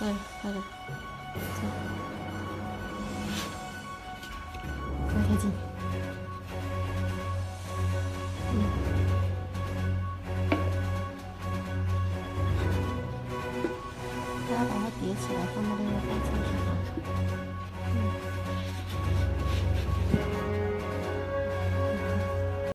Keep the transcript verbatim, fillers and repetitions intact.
对，快点，走，不要太近。嗯，大家把它叠起来，放在那个盖子上。